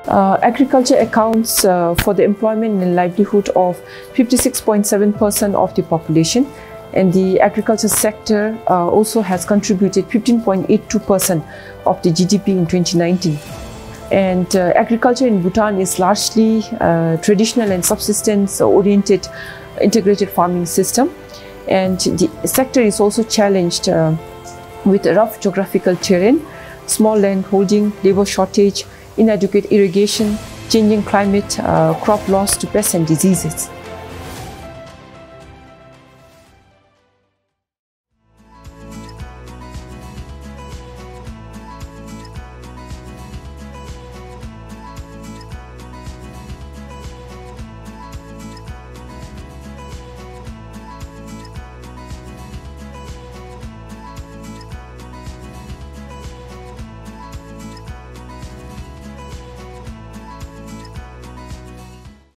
Agriculture accounts for the employment and livelihood of 56.7% of the population, and the agriculture sector also has contributed 15.82% of the GDP in 2019. And agriculture in Bhutan is largely traditional and subsistence-oriented integrated farming system, and the sector is also challenged with rough geographical terrain, small land holding, labor shortage, inadequate irrigation, changing climate, crop loss to pests and diseases.